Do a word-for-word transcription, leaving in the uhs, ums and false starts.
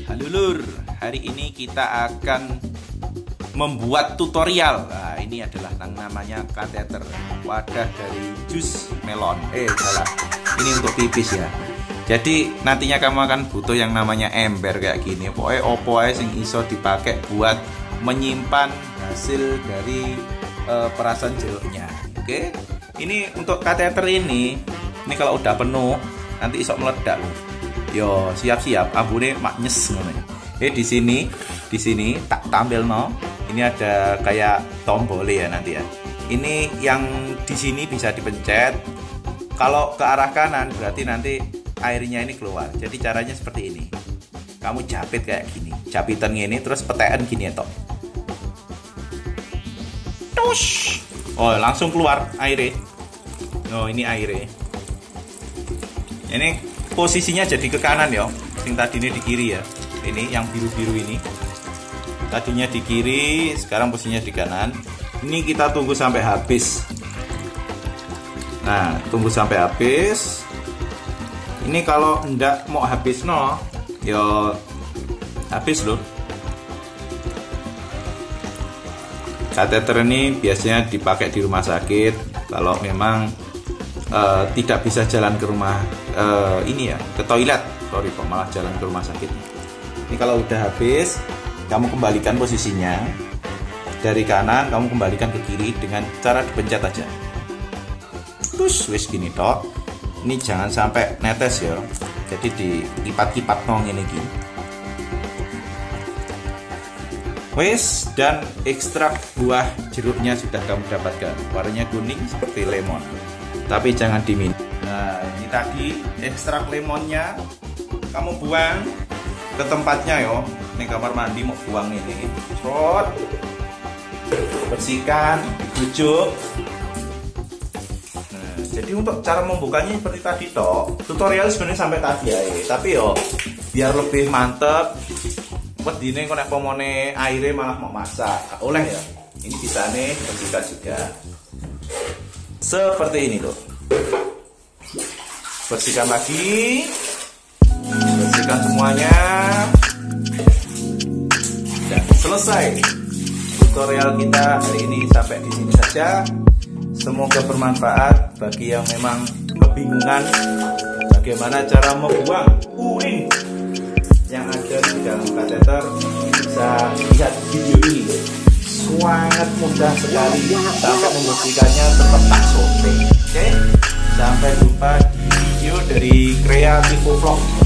Halo Lur, hari ini kita akan membuat tutorial. Nah, ini adalah yang namanya kateter, wadah dari jus melon. Eh, salah. Ini untuk pipis ya. Jadi nantinya kamu akan butuh yang namanya ember kayak gini. Pokoknya opo ae sing iso dipakai buat menyimpan hasil dari uh, perasan jeruknya. Oke. Ini untuk kateter ini, ini kalau udah penuh nanti iso meledak loh. Yo, siap-siap ambune maknyes ngono. Eh di sini, di sini tak tampil no. Ini ada kayak tombol ya nanti ya. Ini yang di sini bisa dipencet. Kalau ke arah kanan berarti nanti airnya ini keluar. Jadi caranya seperti ini. Kamu japit kayak gini. Japitan ini terus petekan gini ya toh. Tush. Oh, langsung keluar airnya. Oh, ini airnya. Ini posisinya jadi ke kanan ya. Yang tadi ini di kiri ya. Ini yang biru-biru ini. Tadinya di kiri, sekarang posisinya di kanan. Ini kita tunggu sampai habis. Nah, tunggu sampai habis. Ini kalau enggak mau habis no, ya habis loh. Kateter ini biasanya dipakai di rumah sakit kalau memang uh, tidak bisa jalan ke rumah uh, ini ya, ke toilet. Sorry kok malah jalan ke rumah sakit. Ini kalau udah habis, kamu kembalikan posisinya dari kanan, kamu kembalikan ke kiri dengan cara dipencet aja. Terus wis gini tok. Ini jangan sampai netes ya. Jadi dikipat-kipat nong ini gini. Wis, dan ekstrak buah jeruknya sudah kamu dapatkan. Warnanya kuning seperti lemon. Tapi jangan diminum. Nah, ini tadi ekstrak lemonnya kamu buang ke tempatnya yo. Ini kamar mandi mau buang ini. Trot. Bersihkan, dibujuk. Nah, jadi untuk cara membukanya seperti tadi toh. Tutorial sebenarnya sampai tadi ya. Tapi yo biar lebih mantep. Wedine kok nek pomone aire malah mau masak. Oleh ya. Ini bisa nih bersihkan juga. Seperti ini loh. Bersihkan lagi. Bersihkan semuanya. Dan selesai tutorial kita hari ini sampai di sini saja. Semoga bermanfaat bagi yang memang kebingungan bagaimana cara membuang urin yang ada di dalam kateter. Bisa lihat video ini, sangat mudah sekali. Sampai membersihkannya tetap tak sote. Oke, sampai jumpa di video dari Kreatif Vlog.